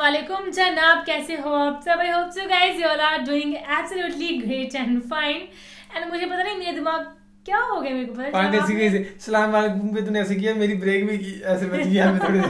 वालेकुम जनाब, कैसे हो आप सब? I hope so guys you all are doing absolutely great and fine. And मुझे पता नहीं मेरे दिमाग क्या हो गया, मेरे को पता पांडे सी कैसे सलाम वालेकुम पे तूने ऐसे किया, मेरी ब्रेक भी की ऐसे बच गया हमें थोड़ी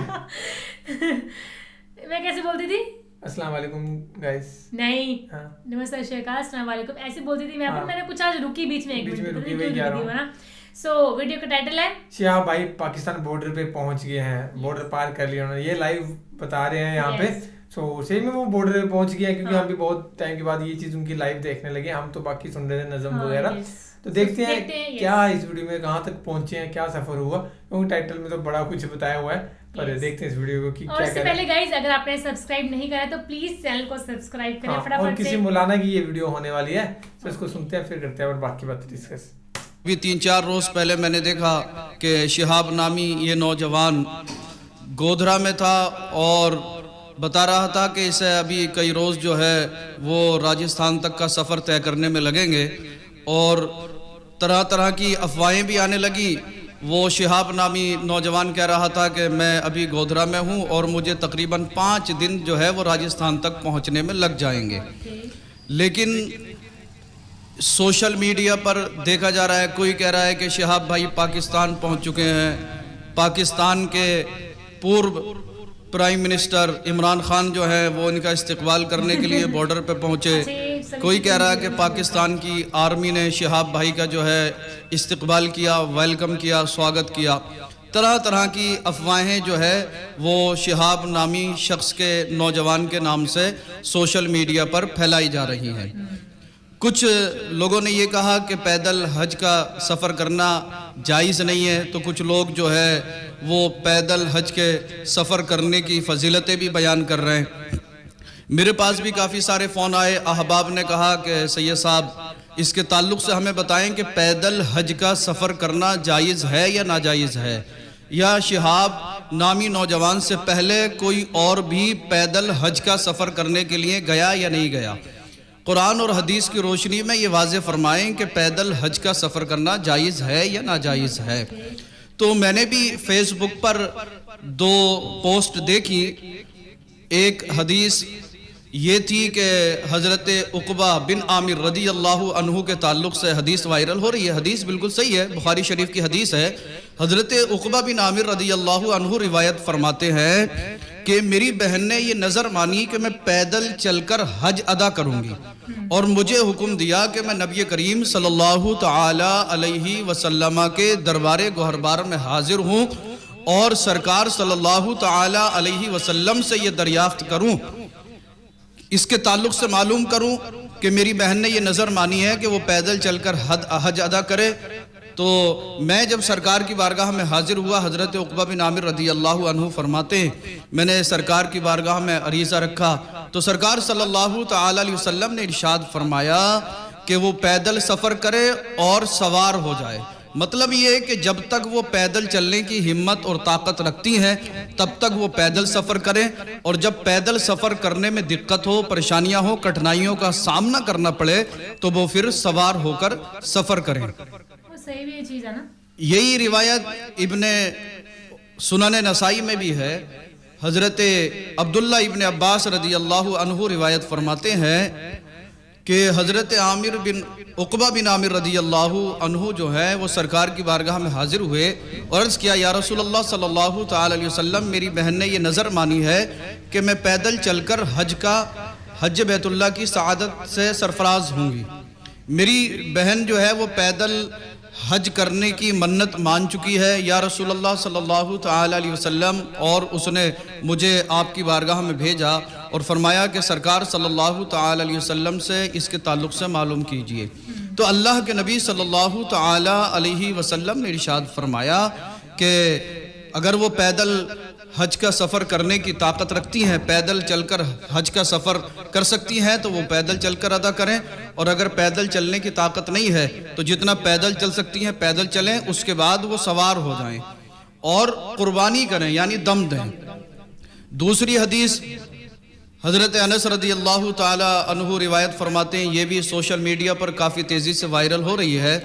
मैं कैसे बोलती थी? अस्सलाम वालेकुम गाइस। नहीं, हाँ। नमस्ते शेखा, अस्सलाम वालेकुम ऐसे बोलती थी मैं। हाँ। मैंने कुछ आज रुकी बीच में, एक बीच में मिनट रुकी पता हुई नहीं जा क्यों रहा रुकी हूँ। ना। सो वीडियो का टाइटल है शिहाब भाई पाकिस्तान बॉर्डर पे पहुंच गए हैं, बॉर्डर पार कर लिया उन्होंने, ये लाइव बता रहे हैं यहाँ पे। सो सही में वो बॉर्डर पे पहुंच गया, क्योंकि हम भी बहुत टाइम के बाद ये चीज उनकी लाइव देखने लगे। हम तो बाकी सुन रहे थे नज़म वगैरह। तो देखते हैं क्या इस वीडियो में कहाँ तक पहुंचे हैं, क्या सफर हुआ, क्योंकि टाइटल में तो बड़ा कुछ बताया हुआ है। पर देखते हैं इस वीडियो को कि क्या और इससे पहले गाइस अगर आपने सब्सक्राइब नहीं करा तो प्लीज चैनल को सब्सक्राइब करें फटाफट से। और किसी मौलाना की ये वीडियो होने वाली है, तो इसको सुनते हैं फिर करते हैं और बाकी बात डिस्कस। अभी 3-4 रोज पहले मैंने देखा कि शिहाब नामी ये नौजवान गोधरा में था और बता रहा था कि इसे अभी कई रोज़ जो है वो राजस्थान तक का सफ़र तय करने में लगेंगे, और तरह तरह की अफवाहें भी आने लगी। वो शिहाब नामी नौजवान कह रहा था कि मैं अभी गोधरा में हूँ और मुझे तकरीबन 5 दिन जो है वो राजस्थान तक पहुँचने में लग जाएंगे। लेकिन सोशल मीडिया पर देखा जा रहा है, कोई कह रहा है कि शिहाब भाई पाकिस्तान पहुंच चुके हैं, पाकिस्तान के पूर्व प्राइम मिनिस्टर इमरान खान जो है वो इनका इस्तकबाल करने के लिए बॉर्डर पे पहुंचे। कोई कह रहा है कि पाकिस्तान की आर्मी ने शिहाब भाई का जो है इस्तकबाल किया, वेलकम किया, स्वागत किया। तरह तरह की अफवाहें जो है वो शिहाब नामी शख्स के नौजवान के नाम से सोशल मीडिया पर फैलाई जा रही हैं। कुछ लोगों ने ये कहा कि पैदल हज का सफ़र करना जायज़ नहीं है, तो कुछ लोग जो है वो पैदल हज के सफ़र करने की फजीलतें भी बयान कर रहे हैं। मेरे पास भी काफ़ी सारे फ़ोन आए, अहबाब ने कहा कि सैयद साहब इसके ताल्लुक़ से हमें बताएं कि पैदल हज का सफ़र करना जायज़ है या नाजायज़ है, या शिहाब नामी नौजवान से पहले कोई और भी पैदल हज का सफ़र करने के लिए गया या नहीं गया। कुरान और हदीस की रोशनी में ये वाज़े फरमाएं कि पैदल हज का सफ़र करना जायज़ है या नाजायज़ है। तो मैंने भी फेसबुक पर 2 पोस्ट देखी। एक हदीस ये थी कि हज़रत उक़बा बिन आमिर रदी अल्लाहु अन्हु के ताल्लुक़ से हदीस वायरल हो रही है। हदीस बिल्कुल सही है, बुखारी शरीफ की हदीस है। हज़रत उक़बा बिन आमिर रदी अल्लाहु अन्हु रिवायत फरमाते हैं कि मेरी बहन ने ये नज़र मानी कि मैं पैदल चलकर हज अदा करूँगी, और मुझे हुक्म दिया कि मैं नबी करीम सल्लल्लाहु ताला अलैहि वसल्लम के दरबारे गोहरबार में हाजिर हूँ और सरकार सल्लल्लाहु ताला अलैहि वसल्लम से ये दरियाफ्त करूँ, इसके ताल्लुक़ से मालूम करूँ कि मेरी बहन ने ये नज़र मानी है कि वो पैदल चलकर हज अदा करे। तो मैं जब सरकार की बारगाह में हाजिर हुआ, हज़रत उक़बा बिन आमिर रदी अल्लाहु अन्हु फरमाते हैं मैंने सरकार की बारगाह में अरीज़ा रखा, तो सरकार सल्लल्लाहु ताला अलैहि वसल्लम ने इरशाद फरमाया कि वो पैदल सफ़र करे और सवार हो जाए। मतलब ये है कि जब तक वो पैदल चलने की हिम्मत और ताकत रखती हैं तब तक वो पैदल सफ़र करें, और जब पैदल सफ़र करने में दिक्कत हो, परेशानियां हो, कठिनाइयों का सामना करना पड़े तो वो फिर सवार होकर सफ़र करें। सही भी ये चीज़ है ना। यही रिवायत इब्ने सुनन नसाई में भी है। हज़रत अब्दुल्ला इब्ने अब्बास रदी अल्लाहु अन्हु रिवायत फरमाते हैं कि हज़रत आमिर बिन उक़बा बिन आमिर रदी अल्लाहु अन्हु जो है वो सरकार की बारगाह में हाजिर हुए और अर्ज़ किया, या रसूलल्लाह सल्लल्लाहु ताला अलैहि वसल्लम मेरी बहन ने ये नज़र मानी है कि मैं पैदल चलकर हज बैतुल्लाह की सआदत से सरफराज होंगी। मेरी बहन जो है वो पैदल हज करने की मन्नत मान चुकी है या रसूलुल्लाह सल्लल्लाहु ताला अलैहि वसल्लम, और उसने मुझे आपकी बारगाह में भेजा और फरमाया कि सरकार सल्लल्लाहु ताला अलैहि वसल्लम से इसके ताल्लुक़ से मालूम कीजिए। तो अल्लाह के नबी सल्लल्लाहु ताला अलैहि वसल्लम ने इरशाद फरमाया कि अगर वो पैदल हज का सफ़र करने की ताकत रखती हैं, पैदल चलकर हज का सफ़र कर सकती हैं, तो वो पैदल चलकर अदा करें, और अगर पैदल चलने की ताकत नहीं है तो जितना पैदल चल सकती हैं पैदल चलें, उसके बाद वो सवार हो जाएं और कुर्बानी करें यानी दम दें। दूसरी हदीस हज़रत अनस रदी अल्लाहु ताला अन्हु रिवायत फरमाते हैं, ये भी सोशल मीडिया पर काफ़ी तेज़ी से वायरल हो रही है।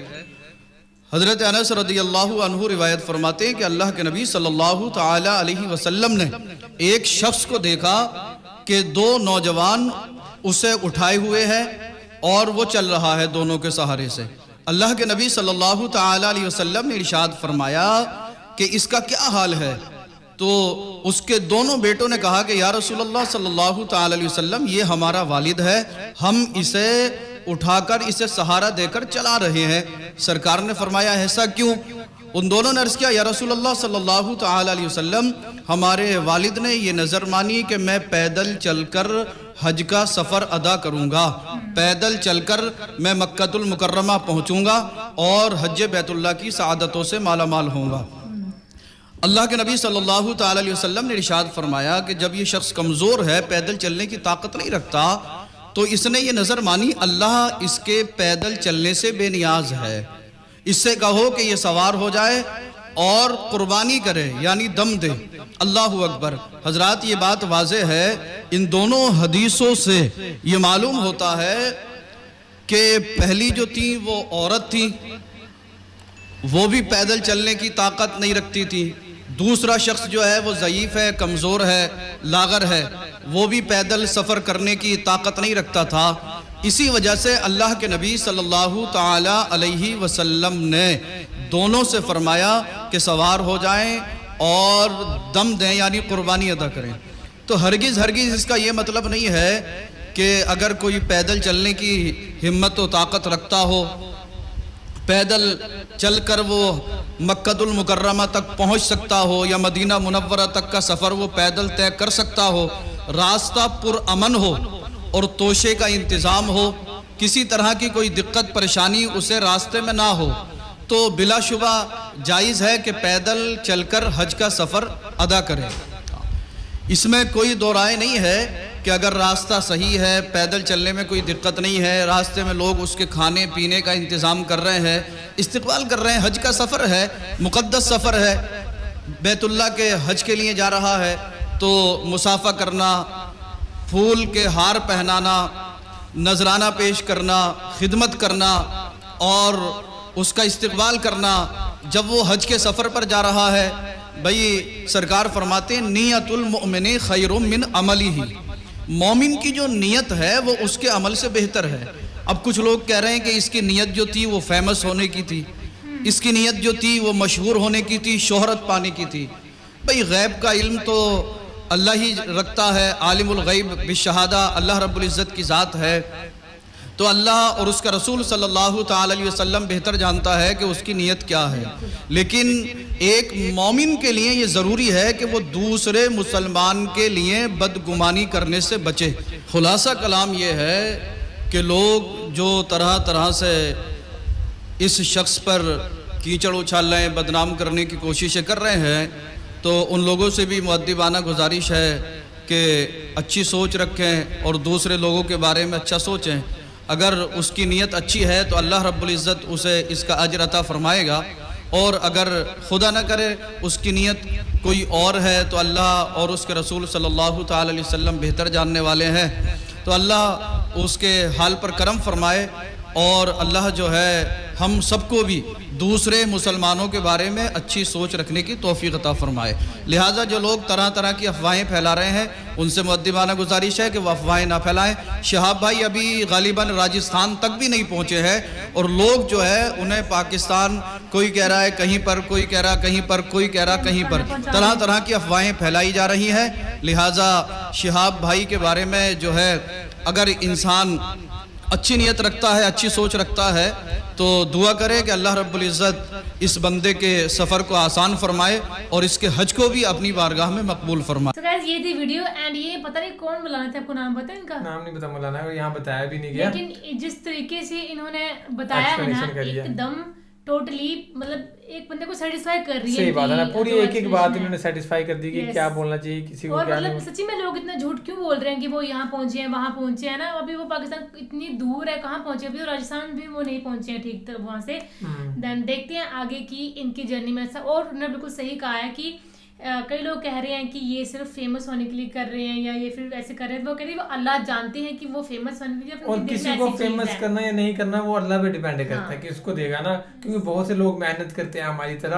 हज़रत अनस रदी अल्लाहु अन्हु रिवायत फरमाते हैं कि अल्लाह के नबी सल्लल्लाहु ताला अलैहि वसल्लम ने एक शख्स को देखा कि दो नौजवान उसे उठाए हुए हैं और वो चल रहा है दोनों के सहारे से। अल्लाह के नबी सल्लल्लाहु ताला अलैहि वसल्लम ने इरशाद फरमाया कि इसका क्या हाल है। तो उसके दोनों बेटों ने कहा कि या रसूलल्लाह सल्लल्लाहु ताला अलैहि वसल्लम, ये हमारा वालिद है, हम इसे उठाकर इसे सहारा देकर चला रहे हैं। सरकार ने फरमाया ऐसा क्यों? उन दोनों ने अर्ज़ किया या रसूलल्लाह सल्लल्लाहु ताला अलैहि वसल्लम, हमारे वालिद ने ये नज़र मानी कि मैं पैदल चलकर हज का सफ़र अदा करूँगा, पैदल चलकर मैं मक्कतुल मुकर्रमा पहुँचूँगा और हज बैतुल्लाह की सआदतों से माला माल होऊंगा। अल्लाह के नबी सल्लल्लाहु ताला अलैहि वसल्लम ने इरशाद फरमाया कि जब ये शख्स कमज़ोर है, पैदल चलने की ताकत नहीं रखता, तो इसने ये नज़र मानी अल्लाह इसके पैदल चलने से बेनियाज है, इससे कहो कि ये सवार हो जाए और कुर्बानी करे, यानी दम दे। अल्लाह अकबर। हजरात, ये बात वाज़ेह है, इन दोनों हदीसों से ये मालूम होता है कि पहली जो थी वो औरत थी, वो भी पैदल चलने की ताकत नहीं रखती थी। दूसरा शख्स जो है वो ज़ईफ़ है, कमज़ोर है, लागर है, वो भी पैदल सफ़र करने की ताकत नहीं रखता था। इसी वजह से अल्लाह के नबी सल्लल्लाहु ताला अलैहि वसल्लम ने दोनों से फरमाया कि सवार हो जाएं और दम दें, यानी कुर्बानी अदा करें। तो हरगिज़ हरगिज़ इसका ये मतलब नहीं है कि अगर कोई पैदल चलने की हिम्मत व ताकत रखता हो, पैदल चलकर वो मक्कतुल मुकर्रमा तक पहुंच सकता हो या मदीना मुनव्वरा तक का सफ़र वो पैदल तय कर सकता हो, रास्ता पुरअमन हो और तोशे का इंतज़ाम हो, किसी तरह की कोई दिक्कत परेशानी उसे रास्ते में ना हो, तो बिलाशुबा जायज़ है कि पैदल चलकर हज का सफ़र अदा करें। इसमें कोई दो राय नहीं है कि अगर रास्ता सही है, पैदल चलने में कोई दिक्कत नहीं है, रास्ते में लोग उसके खाने पीने का इंतज़ाम कर रहे हैं, इस्तिक़बाल कर रहे हैं, हज का सफ़र है, मुक़द्दस सफ़र है, बैतुल्लाह के हज के लिए जा रहा है, तो मुसाफ़ा करना, फूल के हार पहनाना, नजराना पेश करना, खिदमत करना और उसका इस्तिक़बाल करना, जब वो हज के सफ़र पर जा रहा है, भाई सरकार फरमाते हैं नियतुल मुमिनी खैरुम मिन अमलिही, मोमिन की जो नीयत है वो उसके अमल से बेहतर है। अब कुछ लोग कह रहे हैं कि इसकी नीयत जो थी वो फेमस होने की थी, इसकी नीयत जो थी वो मशहूर होने की थी, शोहरत पाने की थी। भाई गैब का इल्म तो अल्लाह ही रखता है, आलिमुल गैब बिशहादा अल्लाह रब्बुल इज़्ज़त की ज़ात है, तो अल्लाह और उसका रसूल सल्लल्लाहु ताला अलैहि वसल्लम बेहतर जानता है कि उसकी नीयत क्या है। लेकिन एक मोमिन के लिए ये ज़रूरी है कि वो दूसरे मुसलमान के लिए बदगुमानी करने से बचे। खुलासा कलाम ये है कि लोग जो तरह तरह से इस शख्स पर कीचड़ उछाल रहे हैं, बदनाम करने की कोशिशें कर रहे हैं, तो उन लोगों से भी मुअद्दिबाना गुजारिश है कि अच्छी सोच रखें और दूसरे लोगों के बारे में अच्छा सोचें। अगर उसकी नीयत अच्छी है तो अल्लाह रब्बुल इज़्ज़त उसे इसका अजर अता फरमाएगा, और अगर खुदा न करे उसकी नीयत कोई और है तो अल्लाह और उसके रसूल सल्लल्लाहु ताला अलैहि वसल्लम बेहतर जानने वाले हैं। तो अल्लाह उसके हाल पर करम फरमाए और अल्लाह जो है हम सबको भी दूसरे मुसलमानों के बारे में अच्छी सोच रखने की तौफीक अता फरमाए। लिहाजा जो लोग तरह तरह की अफवाहें फैला रहे हैं उनसे मुअद्दिबाना गुजारिश है कि वह अफवाहें ना फैलाएं। शहाब भाई अभी गालिबन राजस्थान तक भी नहीं पहुँचे हैं और लोग जो है उन्हें पाकिस्तान, कोई कह रहा है कहीं पर, कोई कह रहा कहीं पर, कोई कह रहा कहीं पर, तरह तरह की अफवाहें फैलाई जा रही हैं। लिहाजा शहाब भाई के बारे में जो है अगर इंसान अच्छी नीयत रखता है, अच्छी सोच रखता है, तो दुआ करे कि अल्लाह रब्बुल इज़्ज़त इस बंदे के सफ़र को आसान फरमाए और इसके हज को भी अपनी बारगाह में मकबूल फरमाए। तो गाइस ये थी वीडियो एंड ये पता नहीं कौन बुलाना था, आपको नाम पता है इनका? नाम नहीं पता मौलाना, यहाँ बताया भी नहीं गया, लेकिन जिस तरीके से इन्होंने बताया है ना, एकदम टोटली मतलब एक बंदे को सेटिस्फाई कर रही है। सही बात है ना, पूरी एक एक बात इन्होंने सेटिस्फाई कर दी कि क्या बोलना चाहिए किसी को, और क्या मतलब सच्ची में लोग इतना झूठ क्यों बोल रहे हैं कि वो यहाँ पहुंचे हैं, वहाँ पहुंचे हैं ना, अभी वो पाकिस्तान इतनी दूर है, कहाँ पहुंचे, अभी तो राजस्थान भी वो नहीं पहुंचे हैं ठीक वहाँ से। देन देखते हैं आगे की इनकी जर्नी में। ऐसा और उन्होंने बिल्कुल सही कहा है कि कई लोग कह रहे हैं कि ये सिर्फ फेमस होने के लिए कर रहे हैं या ये फिर ऐसे कर रहे हैं, वो कह रहे हैं वो अल्लाह जानते हैं कि वो फेमस होने के लिए, और किसी को फेमस करना या नहीं करना वो अल्लाह पे डिपेंड करता है कि उसको देगा ना, क्योंकि बहुत से लोग मेहनत करते हैं हमारी तरह,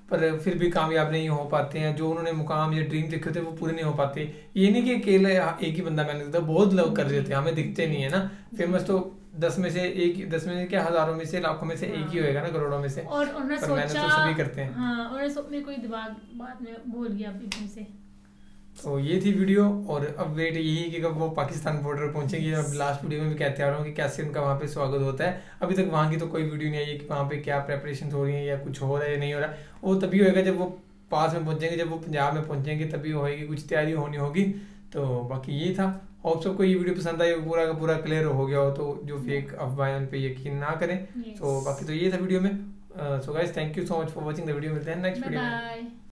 पर फिर भी कामयाब नहीं हो पाते हैं। जो उन्होंने मुकाम या ड्रीम देखे थे वो पूरे नहीं हो पाते। ये नहीं कि अकेले एक ही बंदा मेहनत करता, बहुत लोग कर रहे थे, हमें दिखते नहीं है ना। फेमस तो 10 में से एक, 10 में से क्या, हजारों में से, लाखों में से एक ही होएगा ना, करोड़ों में से। और उन्होंने पर मेहनत तो सभी करते हैं। हाँ, उन्होंने मेरे कोई दिमाग बात में भूल गया अभी तुमसे। तो ये थी वीडियो, और अब वेट यही है कि कब वो पाकिस्तान बॉर्डर पहुंचेंगे। अब लास्ट वीडियो में भी कहते आ रहा हूँ कि कैसे उनका वहाँ पे स्वागत होता है। अभी तक वहाँ की तो कोई वीडियो नहीं आई है कि वहाँ पे क्या प्रेपरेशन हो रही है या कुछ हो रहा है या नहीं हो रहा है। वो तभी होएगा जब वो पास में पहुंचेंगे, जब वो पंजाब में पहुंचेंगे तभी होएगी, कुछ तैयारी होनी होगी। तो बाकी ये था। होप सबको ये वीडियो पसंद आई, पूरा का पूरा क्लियर हो गया हो, तो जो फेक अफवाहें उन पे यकीन ना करें। तो बाकी तो ये था वीडियो में। So guys, thank you so much for watching the video. मिलते हैं नेक्स्ट वीडियो में।